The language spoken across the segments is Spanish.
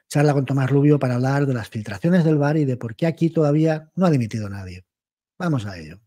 charla con Tomás Rubio para hablar de las filtraciones del VAR y de por qué aquí todavía no ha dimitido nadie. Vamos a ello.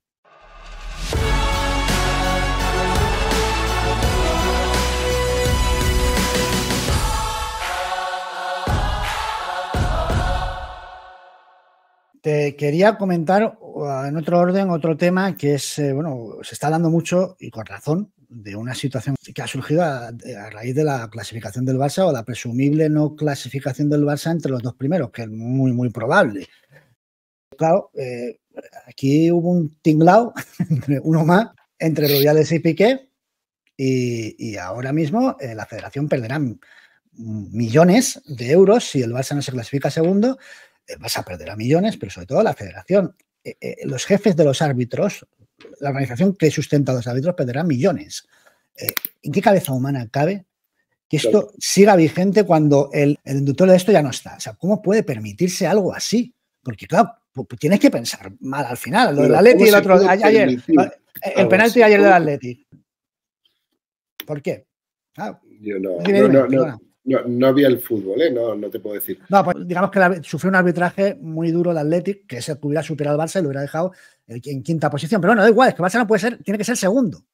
Te quería comentar en otro orden, otro tema que es, bueno, se está hablando mucho y con razón de una situación que ha surgido a raíz de la clasificación del Barça o la presumible no clasificación del Barça entre los dos primeros, que es muy, muy probable. Claro, aquí hubo un tinglao, uno más, entre Rubiales y Piqué y ahora mismo la federación perderá millones de euros si el Barça no se clasifica segundo. Vas a perder a millones, pero sobre todo la federación. Los jefes de los árbitros, la organización que sustenta a los árbitros, perderán millones. ¿En qué cabeza humana cabe que esto siga vigente cuando el inductor de esto ya no está? O sea, ¿cómo puede permitirse algo así? Porque, claro, pues tienes que pensar mal al final. Lo del Atleti y el otro. Ayer, el penalti ayer del Atleti. ¿Por qué? Claro, yo no había el fútbol, no te puedo decir. No, pues digamos que sufrió un arbitraje muy duro el Athletic, que se hubiera superado al Barça y lo hubiera dejado en quinta posición. Pero bueno, da igual, es que el Barça no puede ser, tiene que ser segundo.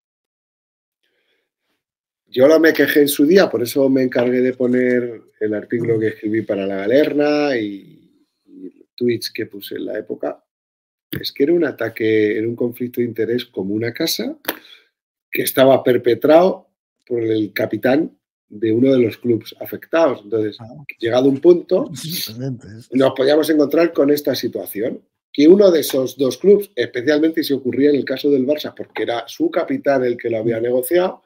Yo me quejé en su día, por eso me encargué de poner el artículo que escribí para La Galerna y tweets que puse en la época. Es que era un ataque, era un conflicto de interés como una casa que estaba perpetrado por el capitán de uno de los clubes afectados. Entonces, llegado un punto, nos podíamos encontrar con esta situación, que uno de esos dos clubes, especialmente si ocurría en el caso del Barça, porque era su capitán el que lo había negociado,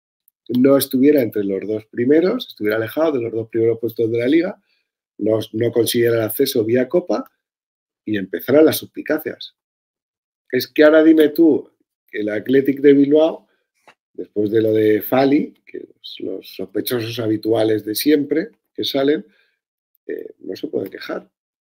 no estuviera entre los dos primeros, estuviera alejado de los dos primeros puestos de la Liga, no consiguiera el acceso vía Copa y empezaran las suspicacias. Es que ahora dime tú que el Athletic de Bilbao, después de lo de Fali, que los sospechosos habituales de siempre que salen, no se pueden quejar.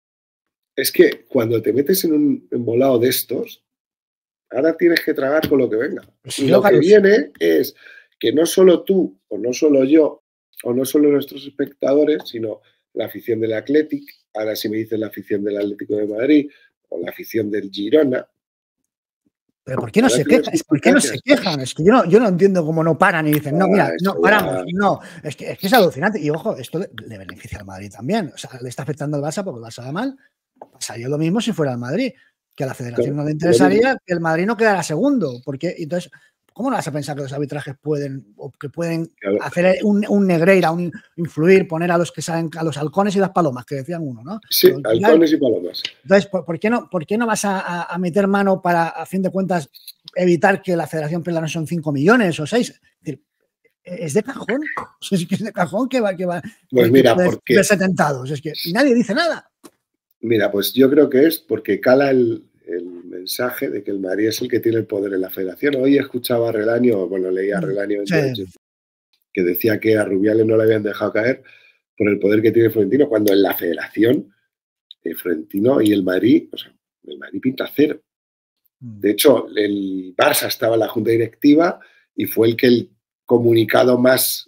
Es que cuando te metes en un embolado de estos, ahora tienes que tragar con lo que venga. Y lo que viene es que no solo tú, o no solo yo, o no solo nuestros espectadores, sino la afición del Athletic, ahora si me dicen la afición del Atlético de Madrid, o la afición del Girona. ¿Pero por qué no se quejan? ¿Por qué no se quejan? Es que yo no entiendo cómo no paran y dicen, no, mira, no, paramos, no. Es que es alucinante. Y ojo, esto le beneficia al Madrid también. O sea, le está afectando al Barça porque el Barça va mal. Pasaría lo mismo si fuera el Madrid. Que a la federación no le interesaría que el Madrid no quedara segundo. Porque entonces, ¿cómo no vas a pensar que los arbitrajes pueden hacer un Negreira, influir, poner a los que salen, a los halcones y las palomas, que decían uno, ¿no? Sí, halcones y palomas. Entonces, ¿por qué no vas a meter mano para, a fin de cuentas, evitar que la federación pierda no son 5 millones o 6? Es decir, es de cajón. Es que es de cajón que va. Pues mira, porque verse tentados. Es que y nadie dice nada. Mira, pues yo creo que es porque cala el mensaje de que el Madrid es el que tiene el poder en la federación. Hoy escuchaba a Relaño, bueno, leía a Relaño que decía que a Rubiales no le habían dejado caer por el poder que tiene Florentino, cuando en la federación Florentino y el Madrid, o sea, el Madrid pinta cero. De hecho, el Barça estaba en la junta directiva y fue el comunicado más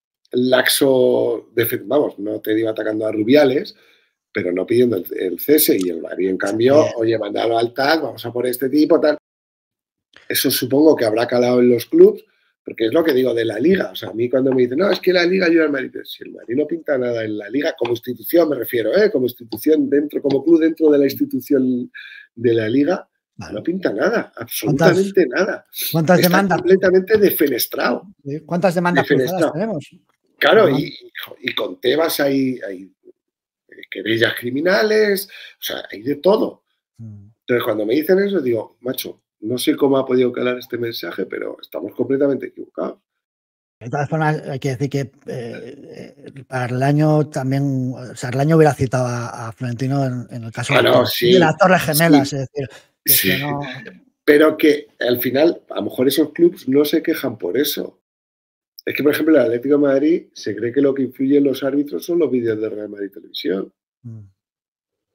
laxo, vamos, no te digo atacando a Rubiales, pero no pidiendo el cese, y el Madrid, en cambio, oye, mandalo al TAC, vamos a por este tipo, tal. Eso supongo que habrá calado en los clubes, porque es lo que digo de la Liga. O sea, a mí cuando me dicen, no, es que la Liga ayuda al Madrid. Si el Madrid no pinta nada en la Liga, como institución me refiero, como institución dentro, como club dentro de la institución de la Liga, no pinta nada, absolutamente nada. ¿Cuántas Está demandas? Completamente defenestrado. ¿Cuántas demandas cruzadas tenemos? Claro, y con Tebas hay querellas criminales, o sea, hay de todo. Entonces, cuando me dicen eso, digo, macho, no sé cómo ha podido calar este mensaje, pero estamos completamente equivocados. De todas formas, hay que decir que para el año también, o sea, el año hubiera citado a Florentino en el caso de las Torres Gemelas. Sí, es decir, sí. Que no... Pero que al final, a lo mejor esos clubes no se quejan por eso. Es que, por ejemplo, el Atlético de Madrid se cree que lo que influye en los árbitros son los vídeos de Real Madrid Televisión.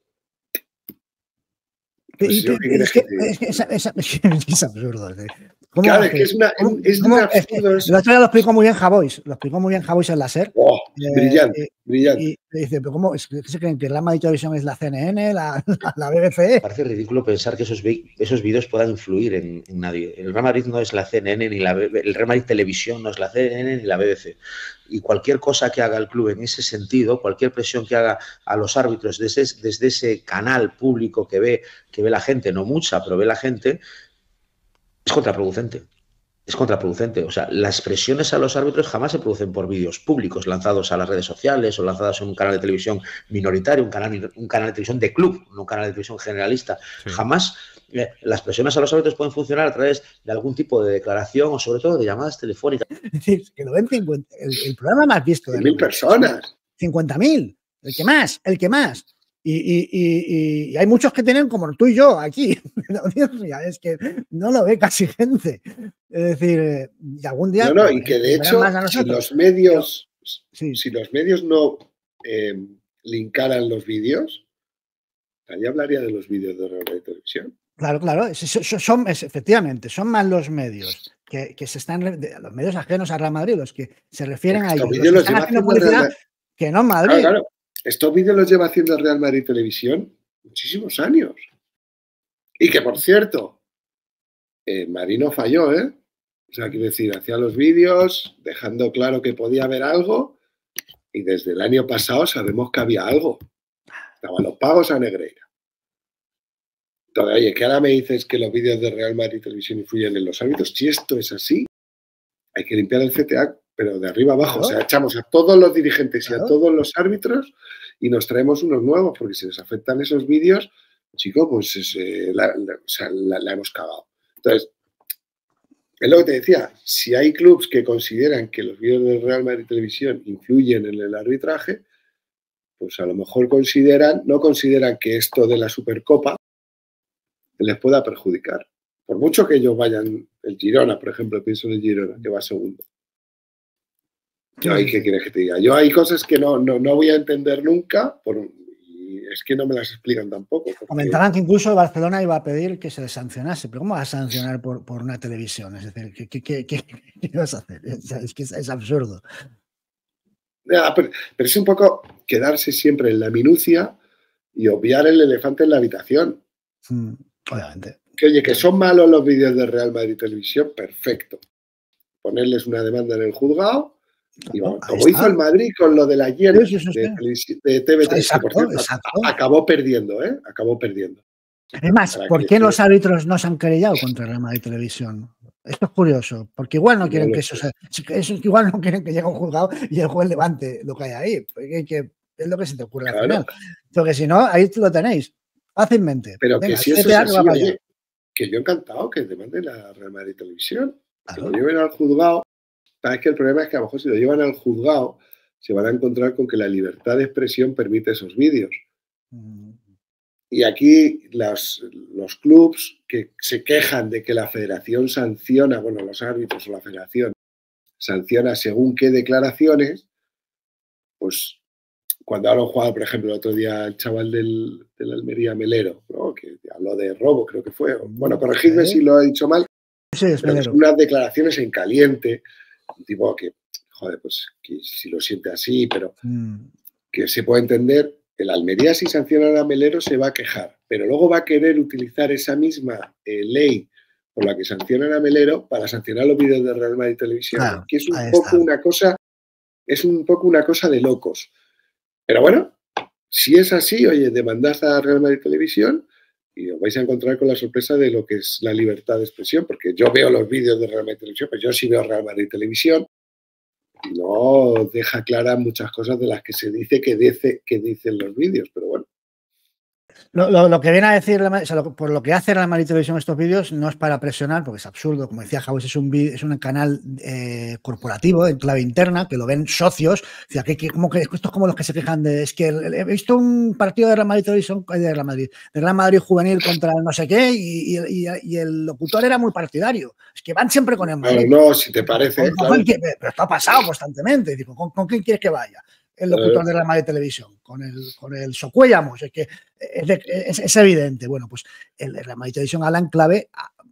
Pues es absurdo. Claro, es que es un absurdo eso. El otro día lo explicó muy bien Javois, en la SER. Brillante, brillante. Y dice, pero ¿cómo es que se creen que el Real Madrid Televisión es la CNN, la BBC? Parece ridículo pensar que esos vídeos puedan influir en nadie. El Real Madrid no es la CNN ni el Real Madrid Televisión no es la CNN ni la BBC. Y cualquier cosa que haga el club en ese sentido, cualquier presión que haga a los árbitros desde ese canal público que ve la gente, no mucha, pero ve la gente, es contraproducente. Es contraproducente. O sea, las presiones a los árbitros jamás se producen por vídeos públicos lanzados a las redes sociales o lanzados en un canal de televisión minoritario, un canal de televisión de club, no un canal de televisión generalista. Sí. Jamás las presiones a los árbitros pueden funcionar a través de algún tipo de declaración o sobre todo de llamadas telefónicas. Que lo ven 50, el programa más visto de 100.000 personas. 50.000. El que más. Y hay muchos que tienen como tú y yo aquí. Es que no lo ve casi gente. Es decir, y algún día. No, y que de hecho, si los medios no linkaran los vídeos, nadie hablaría de los vídeos de Real Madrid Televisión. Claro. Efectivamente, son más los medios que se están. Los medios ajenos a Real Madrid, los que se refieren a ellos. Los que están haciendo publicidad que no en Madrid. Claro. Estos vídeos los lleva haciendo el Real Madrid Televisión muchísimos años. Y que, por cierto, Madrid no falló, ¿eh? O sea, quiero decir, hacía los vídeos dejando claro que podía haber algo y desde el año pasado sabemos que había algo. Estaban los pagos a Negreira. Entonces, oye, que ahora me dices que los vídeos de Real Madrid Televisión influyen en los árbitros. Si esto es así, hay que limpiar el CTA, pero de arriba abajo. Claro. O sea, echamos a todos los dirigentes y a todos los árbitros y nos traemos unos nuevos, porque si les afectan esos vídeos, chico, pues la hemos cagado. Entonces, es lo que te decía, si hay clubs que consideran que los vídeos del Real Madrid Televisión influyen en el arbitraje, pues a lo mejor no consideran que esto de la Supercopa les pueda perjudicar. Por mucho que ellos vayan, el Girona, por ejemplo, pienso en el Girona, que va segundo. Yo ahí, ¿qué quieres que te diga? Yo hay cosas que no voy a entender nunca, y es que no me las explican tampoco. Porque... Comentaban que incluso Barcelona iba a pedir que se les sancionase, pero ¿cómo vas a sancionar por una televisión? Es decir, ¿qué vas a hacer? Es que es absurdo. Ya, pero es un poco quedarse siempre en la minucia y obviar el elefante en la habitación. Obviamente. Que oye, que son malos los vídeos de Real Madrid Televisión, perfecto. Ponerles una demanda en el juzgado. Y vamos, como hizo el Madrid con lo de la hiena de TV3, que por cierto acabó perdiendo, ¿eh? Acabó perdiendo. Además, ¿por qué los árbitros no se han querellado contra el Real Madrid Televisión? Esto es curioso, porque igual no quieren que eso sea, igual no quieren que llegue a un juzgado y el juez levante lo que hay ahí. Porque es lo que se te ocurre al final. Porque si no, ahí lo tenéis, fácilmente. Pero venga, que si eso es así, oye, que yo encantado que demanden a Real Madrid Televisión, que lo lleven al juzgado. Es que el problema es que a lo mejor si lo llevan al juzgado se van a encontrar con que la libertad de expresión permite esos vídeos. Y aquí los clubs que se quejan de que la federación sanciona, bueno, los árbitros o la federación sanciona según qué declaraciones, pues cuando habla un jugador, por ejemplo, el otro día el chaval del Almería Melero, ¿no? Que habló de robo, creo que fue. Bueno, corregidme si lo he dicho mal. Sí, es pero son unas declaraciones en caliente. Un tipo que, joder, pues que si lo siente así, pero que se puede entender, el Almería si sanciona a Melero se va a quejar, pero luego va a querer utilizar esa misma ley por la que sancionan a Melero para sancionar los vídeos de Real Madrid Televisión, que es un poco una cosa de locos. Pero bueno, si es así, oye, demandad a Real Madrid Televisión y os vais a encontrar con la sorpresa de lo que es la libertad de expresión, porque yo veo los vídeos de Real Madrid Televisión, pues yo sí veo Real Madrid Televisión y no deja claras muchas cosas de las que se dice que dicen los vídeos, pero bueno. Lo que viene a decir, o sea, por lo que hace Real Madrid Televisión estos vídeos, no es para presionar, porque es absurdo. Como decía Javois, es un canal corporativo en clave interna, que lo ven socios. O sea, esto es como los que se quejan de, es que he visto un partido de Real Madrid Televisión, de Real Madrid juvenil contra el no sé qué, y el locutor era muy partidario. Es que van siempre con el Madrid. No, si te parece. Claro. Pero esto ha pasado constantemente. Digo, ¿con quién quieres que vaya? El locutor de Real Madrid Televisión, con el Socuellamos, es que es evidente. Bueno, pues el Real Madrid Televisión habla en clave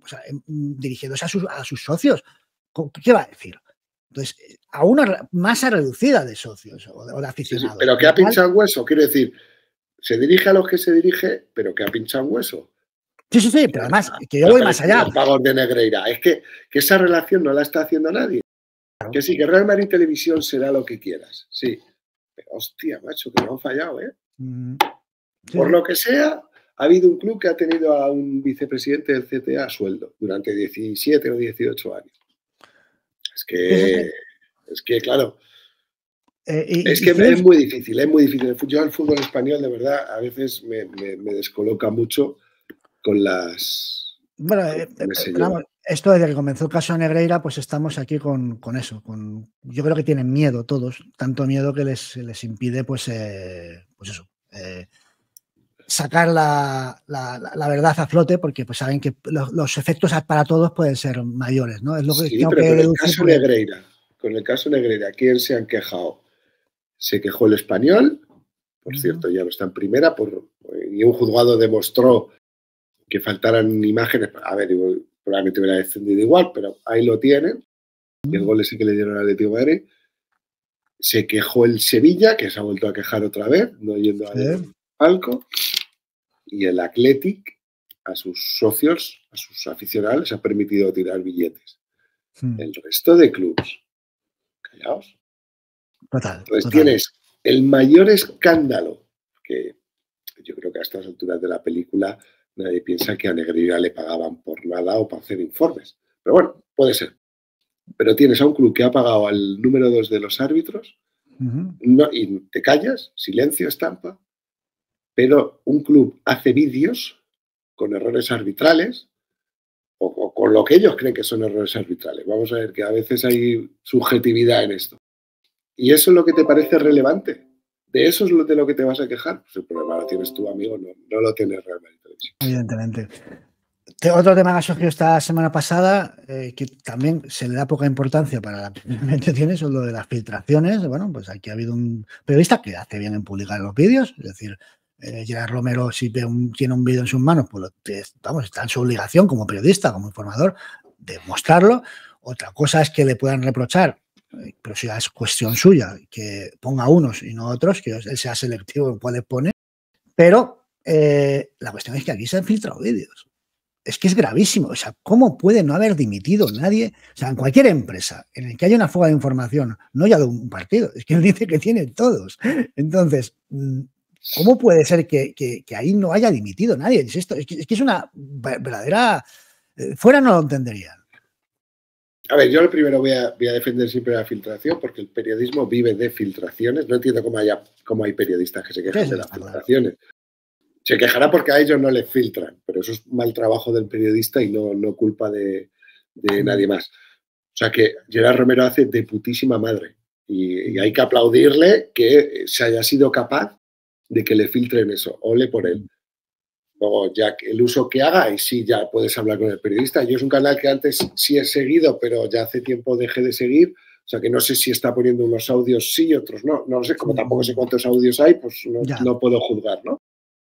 dirigiéndose a sus socios. ¿Qué va a decir? Entonces, a una masa reducida de socios o de aficionados. Sí, pero que ha pinchado hueso, quiero decir, se dirige a los que se dirige, pero que ha pinchado hueso. Sí, pero además, que yo voy más allá. Los pagos de Negreira. Es que esa relación no la está haciendo nadie. Claro. Que sí, que Real Madrid Televisión será lo que quieras, sí. Pero hostia, macho, que no han fallado, ¿eh? Sí. Por lo que sea, ha habido un club que ha tenido a un vicepresidente del CTA a sueldo durante 17 o 18 años. Es que claro, es muy difícil, es muy difícil. Yo el fútbol español, de verdad, a veces me descoloca mucho con las... Bueno, vamos, esto desde que comenzó el caso Negreira, pues estamos aquí con eso. Yo creo que tienen miedo todos, tanto miedo que les impide, pues eso, sacar la verdad a flote, porque pues saben que los efectos para todos pueden ser mayores, ¿no? Es lo que sí, pero con el caso Negreira, ¿quién se han quejado? Se quejó el Español, por cierto, ya no está en primera, y un juzgado demostró que faltaran imágenes. A ver, probablemente hubiera descendido igual, pero ahí lo tienen. Y el gol sí que le dieron al Atlético de Madrid. Se quejó el Sevilla, que se ha vuelto a quejar otra vez, no yendo al palco. Y el Athletic, a sus socios, a sus aficionados, les ha permitido tirar billetes. El resto de clubes, callaos. Entonces tienes el mayor escándalo, que yo creo que a estas alturas de la película nadie piensa que a Negreira le pagaban por nada o para hacer informes. Pero bueno, puede ser. Pero tienes a un club que ha pagado al número 2 de los árbitros y te callas, silencio, estampa. Pero un club hace vídeos con errores arbitrales o con lo que ellos creen que son errores arbitrales. Vamos a ver que a veces hay subjetividad en esto. Y eso es lo que te parece relevante. ¿De eso es de lo que te vas a quejar? Pues el problema lo tienes tú, amigo, no lo tienes realmente. Evidentemente. Otro tema que ha surgido esta semana pasada, que también se le da poca importancia para la tiene, son lo de las filtraciones. Bueno, pues aquí ha habido un periodista que hace bien en publicar los vídeos, es decir, Gerard Romero, si tiene un vídeo en sus manos, pues está en su obligación como periodista, como informador, de mostrarlo. Otra cosa es que le puedan reprochar, pero si es cuestión suya, que ponga unos y no otros, que él sea selectivo en cuáles pone. Pero la cuestión es que aquí se han filtrado vídeos. Es que es gravísimo. O sea, ¿cómo puede no haber dimitido nadie? O sea, en cualquier empresa en la que haya una fuga de información, no ya de un partido, es que él dice que tiene todos. Entonces, ¿cómo puede ser que ahí no haya dimitido nadie? Es que es una verdadera... fuera no lo entenderían. A ver, yo lo primero voy a defender siempre la filtración, porque el periodismo vive de filtraciones. No entiendo cómo hay periodistas que se quejan de las filtraciones. Se quejará porque a ellos no les filtran, pero eso es mal trabajo del periodista y no culpa de nadie más. O sea que Gerard Romero hace de putísima madre y hay que aplaudirle que se haya sido capaz de que le filtren eso. Ole por él. Luego, ya el uso que haga, y sí, ya puedes hablar con el periodista. Yo es un canal que antes sí he seguido, pero ya hace tiempo dejé de seguir. O sea que no sé si está poniendo unos audios sí y otros no. No lo sé, como tampoco sé cuántos audios hay, pues no puedo juzgar, ¿no?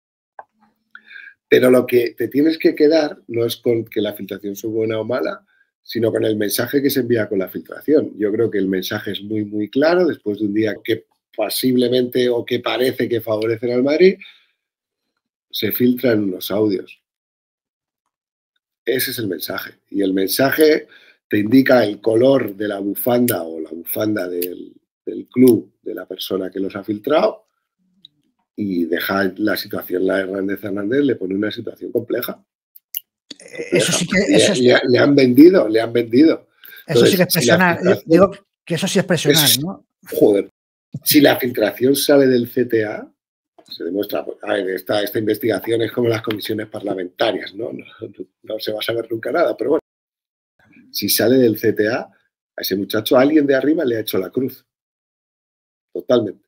Pero lo que te tienes que quedar no es con que la filtración sea buena o mala, sino con el mensaje que se envía con la filtración. Yo creo que el mensaje es muy, muy claro. Después de un día que posiblemente o que parece que favorecen al Madrid, se filtran unos audios. Ese es el mensaje. Y el mensaje te indica el color de la bufanda o la bufanda del club de la persona que los ha filtrado y deja la situación, la Hernández Hernández le pone una situación compleja. Eso sí que... Le han vendido. Eso sí que es presionar. Digo que eso sí es presionar, ¿no? Joder. Si la filtración sale del CTA, se demuestra, pues, a ver, esta investigación es como las comisiones parlamentarias, ¿no? No se va a saber nunca nada, pero bueno. Si sale del CTA, a ese muchacho alguien de arriba le ha hecho la cruz. Totalmente.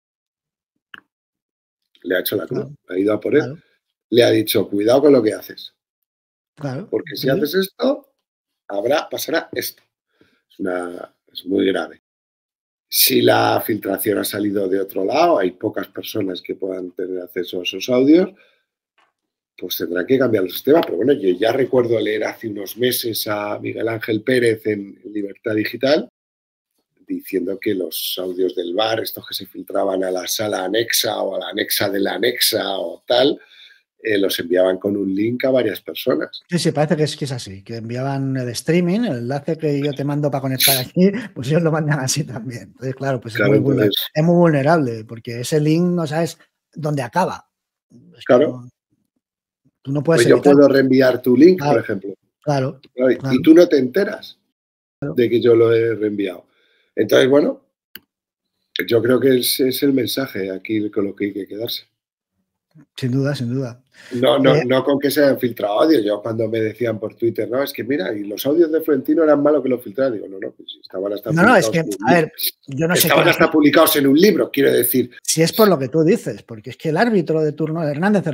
Le ha hecho la cruz, ha ido a por él. Le ha dicho, cuidado con lo que haces. Porque si haces esto, pasará esto. Es muy grave. Si la filtración ha salido de otro lado, hay pocas personas que puedan tener acceso a esos audios, pues tendrán que cambiar el sistema. Pero bueno, yo ya recuerdo leer hace unos meses a Miguel Ángel Pérez en Libertad Digital diciendo que los audios del VAR, estos que se filtraban a la sala anexa o a la anexa de la anexa o tal, los enviaban con un link a varias personas. Sí, parece que es así, que enviaban el streaming, el enlace que yo te mando para conectar aquí, pues ellos lo mandan así también. Entonces, claro, pues claro, es muy vulnerable, porque ese link no sabes dónde acaba. Es claro. Tú no puedes pues yo puedo reenviar tu link, claro, por ejemplo. Claro. Y tú no te enteras de que yo lo he reenviado. Entonces, bueno, yo creo que es el mensaje aquí con lo que hay que quedarse. Sin duda, sin duda. No con que se hayan filtrado audios. Yo cuando me decían por Twitter, no, es que mira, y los audios de Florentino eran malos que los filtraran. Digo, no, pues estaban hasta publicados. Es que, a ver, yo no sé. Estaban hasta publicados en un libro, quiero decir. Si es por lo que tú dices, porque es que el árbitro de turno, Hernández,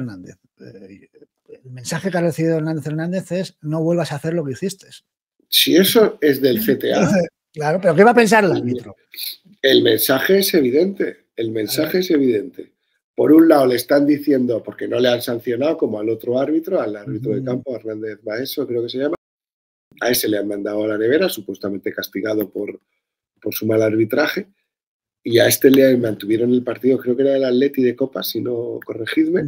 el mensaje que ha recibido Hernández es no vuelvas a hacer lo que hiciste. Si eso es del CTA. Claro, pero ¿qué va a pensar el árbitro? El mensaje es evidente. El mensaje es evidente. Por un lado le están diciendo, porque no le han sancionado como al otro árbitro, al árbitro de campo, Hernández Maeso, creo que se llama. A ese le han mandado a la nevera, supuestamente castigado por su mal arbitraje. Y a este le mantuvieron el partido, creo que era el Atleti de Copa, si no corregidme.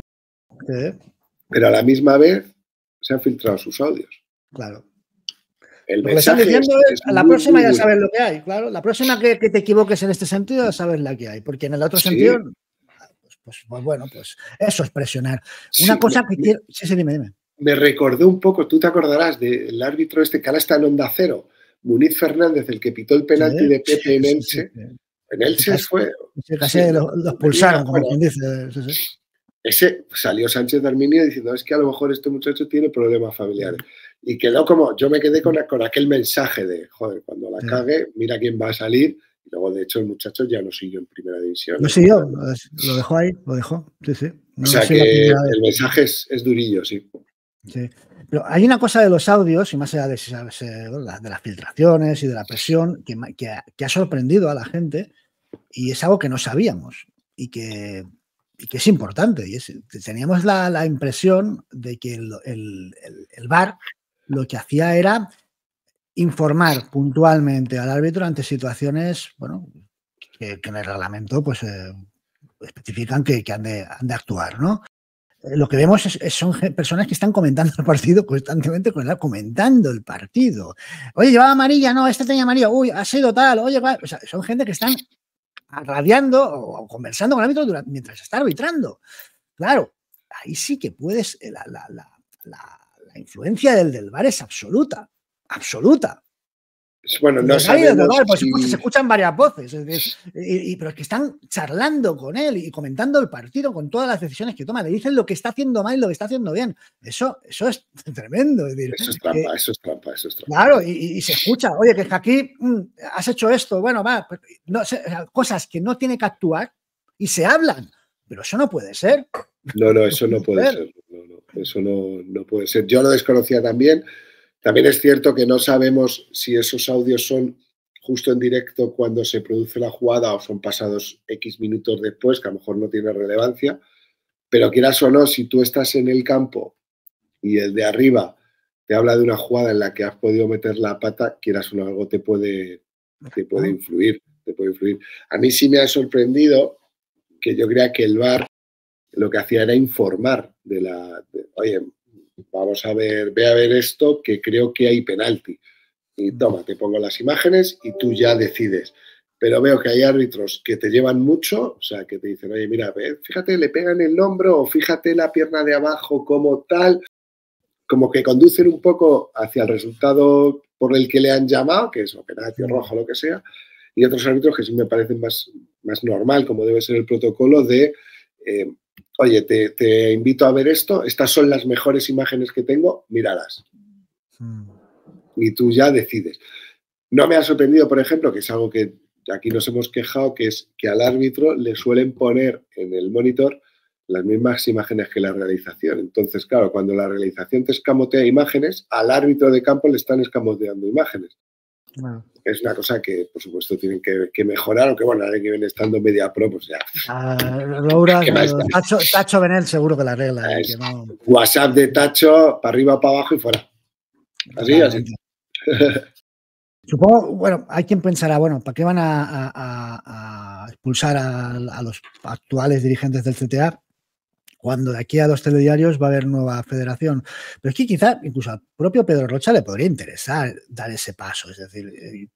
Pero a la misma vez se han filtrado sus audios. Claro. El mensaje es la próxima ya sabes lo que hay, claro. La próxima que te equivoques en este sentido ya sabes la que hay, porque en el otro sentido, pues bueno, pues eso es presionar. Una cosa que quiero... Sí, dime. Me recordó un poco, tú te acordarás del árbitro que ahora está en Onda Cero, Muniz Fernández, el que pitó el penalti de Pepe en Elche. En Elche fue... Casi los pulsaron, como quien dice. Ese salió Sánchez de Arminio diciendo, es que a lo mejor este muchacho tiene problemas familiares. Y quedó como, yo me quedé con aquel mensaje de, joder, cuando la cague, mira quién va a salir. Y luego, de hecho, el muchacho ya no siguió en primera división. No siguió, lo dejó ahí, lo dejó. Sí. No, o sea que el mensaje es durillo, sí. Sí. Pero hay una cosa de los audios, y más allá de las filtraciones y de la presión, que ha sorprendido a la gente, y es algo que no sabíamos, y que es importante. Y teníamos la impresión de que el VAR lo que hacía era informar puntualmente al árbitro ante situaciones, bueno, que en el reglamento pues especifican que han de actuar, ¿no? Lo que vemos son personas que están comentando el partido constantemente, comentando el partido. Oye, llevaba amarilla, no, este tenía amarilla, uy, ha sido tal, oye, o sea, son gente que están radiando o conversando con el árbitro mientras está arbitrando. Claro, ahí sí que puedes, la influencia del VAR es absoluta. Bueno, no sabemos por supuesto, se escuchan varias voces, pero es que están charlando con él y comentando el partido con todas las decisiones que toma. Le dicen lo que está haciendo mal y lo que está haciendo bien. Eso es tremendo. Es decir, eso es trampa. Claro, y se escucha, oye, que aquí has hecho esto, bueno, va, pues, no, cosas que no tiene que actuar y se hablan, pero eso no puede ser. No, eso no puede ser. Eso no puede ser. Yo lo desconocía también. También es cierto que no sabemos si esos audios son justo en directo cuando se produce la jugada o son pasados X minutos después, que a lo mejor no tiene relevancia, pero quieras o no, si tú estás en el campo y el de arriba te habla de una jugada en la que has podido meter la pata, quieras o no, algo te puede influir. A mí sí me ha sorprendido que yo crea que el VAR lo que hacía era informar oye, vamos a ver, ve a ver esto, que creo que hay penalti. Y toma, te pongo las imágenes y tú ya decides. Pero veo que hay árbitros que te llevan mucho, o sea, que te dicen, oye, mira, fíjate, le pegan el hombro o fíjate la pierna de abajo como tal, como que conducen un poco hacia el resultado por el que le han llamado, que es o penalti, rojo, lo que sea, y otros árbitros que sí me parecen más normal, como debe ser el protocolo de... oye, te invito a ver esto, estas son las mejores imágenes que tengo, míralas. Y tú ya decides. No me ha sorprendido, por ejemplo, que es algo que aquí nos hemos quejado, que es que al árbitro le suelen poner en el monitor las mismas imágenes que la realización. Entonces, claro, cuando la realización te escamotea imágenes, al árbitro de campo le están escamoteando imágenes. Bueno. Es una cosa que, por supuesto, tienen que mejorar, aunque bueno, ahora que viene estando Media Pro, pues ya. Laura, Tacho Benel seguro que la arregla. Que no... WhatsApp de Tacho, para arriba, para abajo y fuera. Así, así. Supongo, bueno, hay quien pensará, bueno, ¿para qué van a expulsar a los actuales dirigentes del CTA cuando de aquí a 2 telediarios va a haber nueva federación? Pero es que quizá incluso al propio Pedro Rocha le podría interesar dar ese paso, es decir,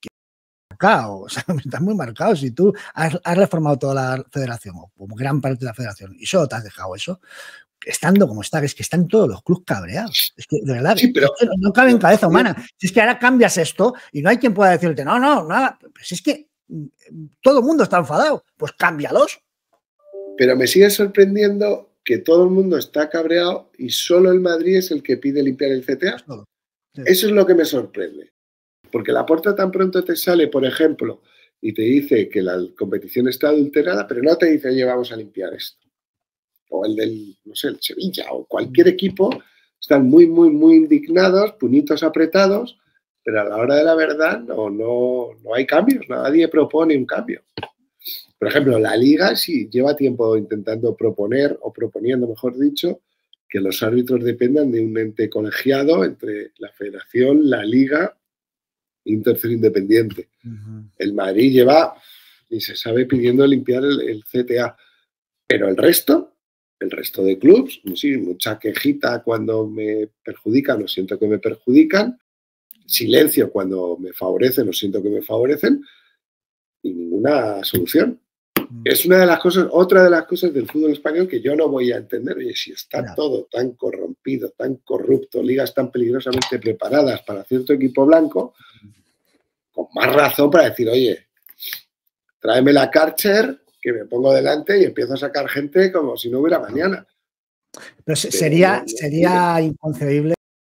o sea, está muy marcado. Si tú has reformado toda la federación o como gran parte de la federación y solo te has dejado eso, estando como está, es que están todos los clubes cabreados. Es que, de verdad, sí, pero, es que no cabe en cabeza humana. Si es que ahora cambias esto y no hay quien pueda decirte, no, nada. Pues es que todo el mundo está enfadado. Pues cámbialos. Pero me sigue sorprendiendo que todo el mundo está cabreado y solo el Madrid es el que pide limpiar el CTA. Sí. Eso es lo que me sorprende. Porque Laporta tan pronto te sale, por ejemplo, y te dice que la competición está adulterada, pero no te dice, oye, vamos a limpiar esto. O el del, no sé, el Sevilla o cualquier equipo, están muy, muy, muy indignados, puñitos apretados, pero a la hora de la verdad no hay cambios, nadie propone un cambio. Por ejemplo, la Liga sí lleva tiempo intentando proponer, o proponiendo, mejor dicho, que los árbitros dependan de un ente colegiado entre la Federación, la Liga y un tercero independiente. El Madrid lleva, y se sabe, pidiendo limpiar el CTA, pero el resto de clubes, sí, mucha quejita cuando me perjudican o siento que me perjudican, silencio cuando me favorecen o siento que me favorecen, y ninguna solución. Es otra de las cosas del fútbol español que yo no voy a entender. Oye, si está todo tan corrompido, tan corrupto, ligas tan peligrosamente preparadas para cierto equipo blanco, con más razón para decir, oye, tráeme la Karcher, que me pongo delante y empiezo a sacar gente como si no hubiera mañana. Pero sería inconcebible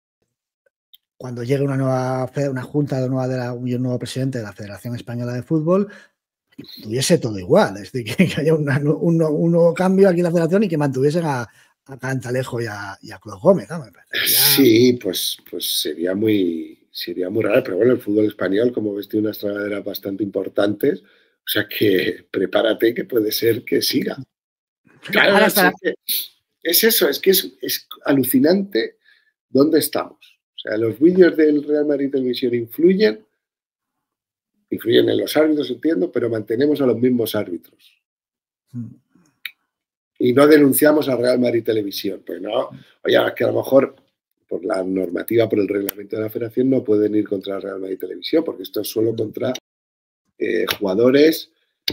cuando llegue una junta y un nuevo presidente de la Federación Española de Fútbol, que tuviese todo igual, es decir, que haya un nuevo cambio aquí en la Federación y que mantuviesen a Cantalejo y a Clos Gómez, ¿no? Sí, pues sería muy raro, pero bueno, el fútbol español, como ves, tiene unas tragaderas bastante importantes, o sea que prepárate que puede ser que siga. Claro, es eso, es que es alucinante dónde estamos. O sea, los vídeos del Real Madrid Televisión influyen en los árbitros, entiendo, pero mantenemos a los mismos árbitros. Y no denunciamos a Real Madrid Televisión. Pues no, oye, es que a lo mejor por la normativa, por el reglamento de la federación, no pueden ir contra Real Madrid Televisión, porque esto es solo contra jugadores,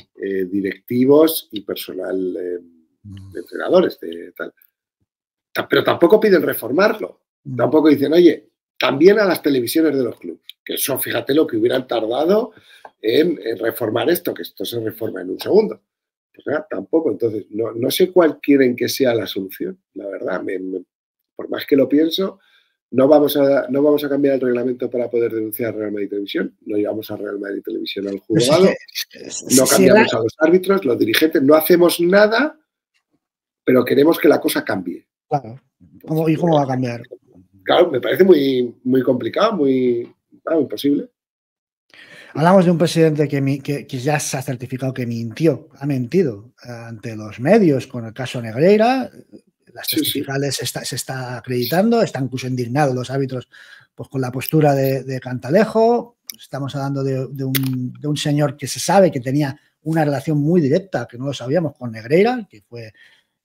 directivos y personal de entrenadores. Tal. Pero tampoco piden reformarlo. Tampoco dicen, oye, también a las televisiones de los clubes. Que eso, fíjate lo que hubieran tardado en reformar esto, que esto se reforma en un segundo. Pues nada, tampoco. Entonces, no sé cuál quieren que sea la solución, la verdad. Por más que lo pienso, no vamos a cambiar el reglamento para poder denunciar a Real Madrid Televisión. No llevamos a Real Madrid Televisión al juzgado. No cambiamos a los árbitros, los dirigentes. No hacemos nada, pero queremos que la cosa cambie. Claro. ¿Y cómo va a cambiar? Claro, me parece muy, muy complicado, muy imposible. Hablamos de un presidente que ya se ha certificado que ha mentido ante los medios con el caso Negreira. Las testificales se está acreditando, están incluso indignados los árbitros pues, con la postura de Cantalejo. Estamos hablando de un señor que se sabe que tenía una relación muy directa, que no lo sabíamos, con Negreira, que fue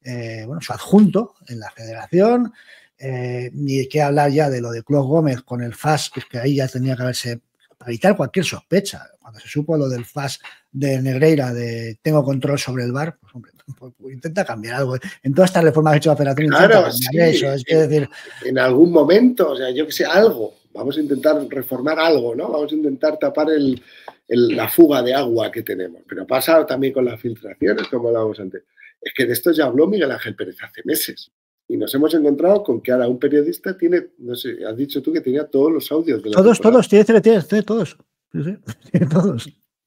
su adjunto en la federación. Ni de qué hablar ya de lo de Clos Gómez con el FAS, que ahí ya tenía que haberse, para evitar cualquier sospecha. Cuando se supo lo del FAS de Negreira, de tengo control sobre el VAR, pues hombre, pues intenta cambiar algo. En todas estas reformas que ha hecho la federación, claro, cambiar eso. Es decir, en algún momento, o sea, yo que sé, algo. Vamos a intentar reformar algo, ¿no? Vamos a intentar tapar la fuga de agua que tenemos. Pero pasa también con las filtraciones, como hablábamos antes. Es que de esto ya habló Miguel Ángel Pérez hace meses. Y nos hemos encontrado con que ahora un periodista tiene, no sé, has dicho tú que tenía todos los audios de la todos, tiene todos. Sí, tiene todos.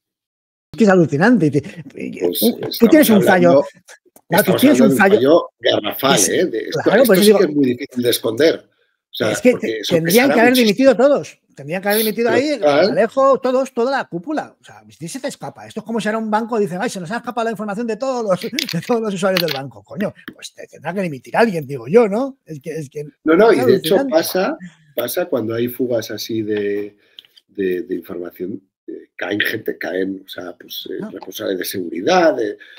Es que es alucinante. Pues tú tienes un fallo. Claro, tú tienes un fallo garrafal, ¿eh? Esto sí que es muy difícil de esconder. O sea, es que tendrían que haber dimitido todos. Tendrían que haber dimitido ahí, Alejo, todos, toda la cúpula. O sea, si se te escapa. Esto es como si era un banco, dicen, ay, se nos ha escapado la información de todos los usuarios del banco. Coño, pues te tendrá que dimitir alguien, digo yo, ¿no? No, y de hecho pasa cuando hay fugas así de información, caen, o sea, pues responsables de seguridad,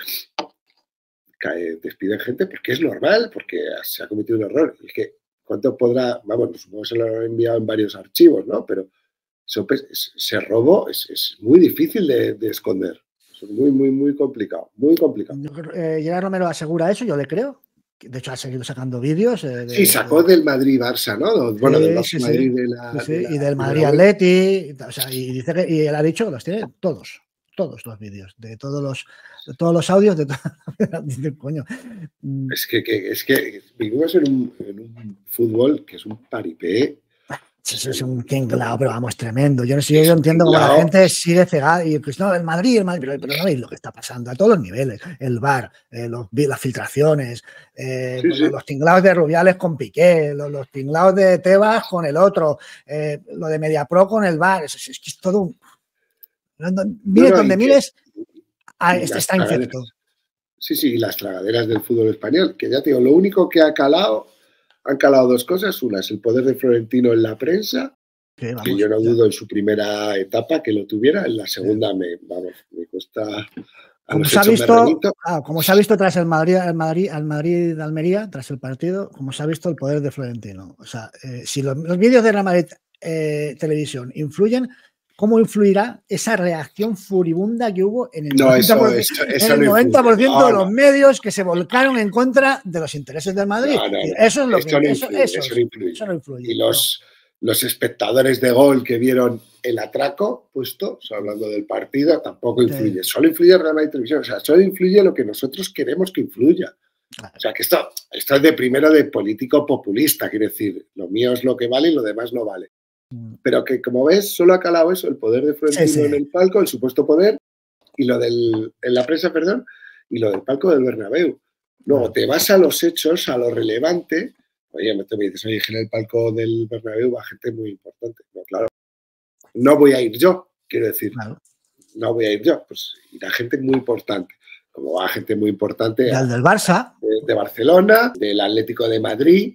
despiden gente porque es normal, porque se ha cometido un error. Y es que, ¿cuánto podrá? Vamos, supongo que se lo han enviado en varios archivos, ¿no? Pero ese robo es muy difícil de esconder. Es muy complicado, muy complicado. Gerard Romero asegura eso, yo le creo. De hecho, ha seguido sacando vídeos. Sí, sacó del Madrid-Barça, ¿no? Bueno, del Barça-Madrid y del Madrid-Atleti. O sea, y dice que, y él ha dicho que los tiene todos los vídeos, de todos los audios, dice, coño. Es que vivimos en un fútbol que es un paripé. Eso es un tinglao, pero vamos, tremendo. Yo no sé, yo entiendo cómo la gente sigue cegada y pues no, el Madrid, pero no veis lo que está pasando a todos los niveles. El VAR, las filtraciones, los tinglaos de Rubiales con Piqué, los tinglaos de Tebas con el otro, lo de Mediapro con el VAR. Es que es todo un... Mires donde mires, está infecto. Sí, las tragaderas del fútbol español, que ya te digo, lo único que han calado dos cosas. Una es el poder de Florentino en la prensa, que yo no dudo en su primera etapa que lo tuviera, en la segunda me cuesta... Como se ha visto tras el Madrid-Almería, tras el partido, como se ha visto el poder de Florentino. O sea, si los vídeos de la Madrid Televisión influyen, ¿cómo influirá esa reacción furibunda que hubo en el 90% de los medios que se volcaron en contra de los intereses del Madrid? Eso es lo que eso no influye. Y los espectadores de Gol que vieron el atraco puesto, hablando del partido, tampoco influye. Solo influye Real Madrid Televisión. O sea, solo influye lo que nosotros queremos que influya. O sea, que esto es de primero de político populista, quiere decir, lo mío es lo que vale y lo demás no vale. Pero que, como ves, solo ha calado eso, el poder de Florentino en el palco, el supuesto poder, y lo en la prensa, perdón, y lo del palco del Bernabéu. Luego te vas a los hechos, a lo relevante. Oye, no te me dices, oye, en el palco del Bernabéu va gente muy importante. No, claro. No voy a ir yo, quiero decir. Claro. No voy a ir yo, pues irá gente muy importante. Como va gente muy importante. Al del Barça. De Barcelona, del Atlético de Madrid,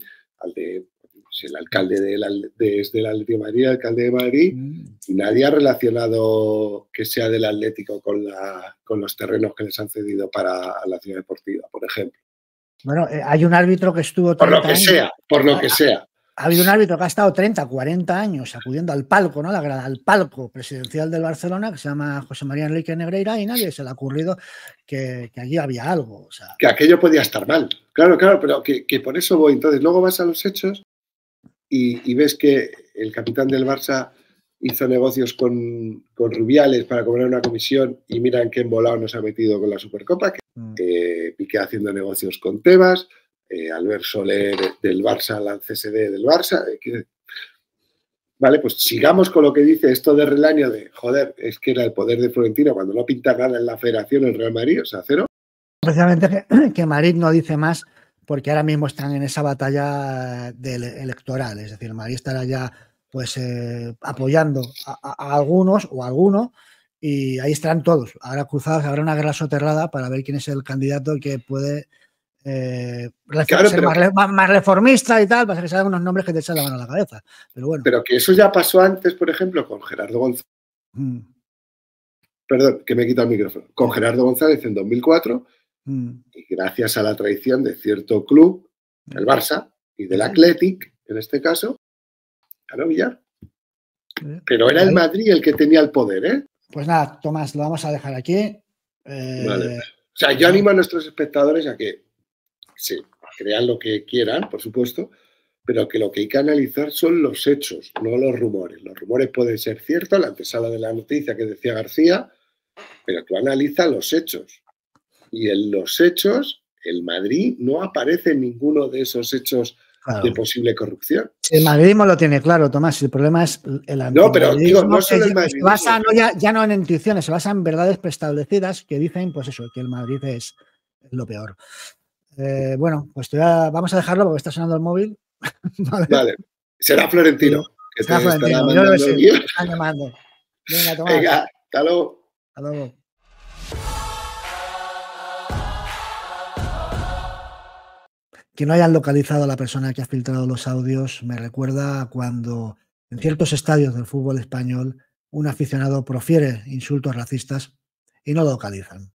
el alcalde del Atlético de Madrid, el alcalde de Madrid, y nadie ha relacionado que sea del Atlético con los terrenos que les han cedido para la ciudad deportiva, por ejemplo. Bueno, hay un árbitro que estuvo 30 por lo que sea. Ha habido un árbitro que ha estado 30, 40 años acudiendo al palco, ¿no? Al palco presidencial del Barcelona, que se llama José María Enrique Negreira, y nadie se le ha ocurrido que allí había algo. O sea, que aquello podía estar mal. Claro, pero que por eso voy. Entonces, luego vas a los hechos y ves que el capitán del Barça hizo negocios con Rubiales para cobrar una comisión y mira en qué embolado nos ha metido con la Supercopa. Piqué haciendo negocios con Tebas, Albert Soler del Barça, la CSD del Barça. Vale, pues sigamos con lo que dice esto de Relaño de, joder, es que era el poder de Florentino cuando no pinta nada en la federación, el Real Madrid, o sea, cero. Especialmente que Madrid no dice más porque ahora mismo están en esa batalla electoral, es decir, Madrid estará ya pues apoyando a algunos o a alguno y ahí estarán todos, ahora cruzados, habrá una guerra soterrada para ver quién es el candidato que puede ser más reformista y tal, para que salgan unos nombres que te echan la mano a la cabeza, pero bueno. Pero que eso ya pasó antes, por ejemplo, con Gerardo González. Perdón, que me he quitado el micrófono. Con Gerardo González en 2004 y gracias a la traición de cierto club, el Barça, y del Athletic, en este caso, ganó Villar. Pero era el Madrid el que tenía el poder, ¿eh? Pues nada, Tomás, lo vamos a dejar aquí. Vale. O sea, yo animo a nuestros espectadores a que sí, crean lo que quieran, por supuesto, pero que lo que hay que analizar son los hechos, no los rumores. Los rumores pueden ser ciertos, la antesala de la noticia que decía García, pero tú analiza los hechos. Y en los hechos, el Madrid no aparece en ninguno de esos hechos de posible corrupción. El madridismo lo tiene claro, Tomás. El problema es el antimadridismo. No, pero digo, no solo el madridismo. Se basa ya no en intuiciones, se basa en verdades preestablecidas que dicen, pues eso, que el Madrid es lo peor. Bueno, pues vamos a dejarlo porque está sonando el móvil. Vale. Será Florentino. Que será te Florentino. estará Yo lo mandando sé. el guión. Están llamando. Venga, Tomás. Venga, hasta luego. Hasta luego. Que no hayan localizado a la persona que ha filtrado los audios me recuerda a cuando en ciertos estadios del fútbol español un aficionado profiere insultos racistas y no lo localizan.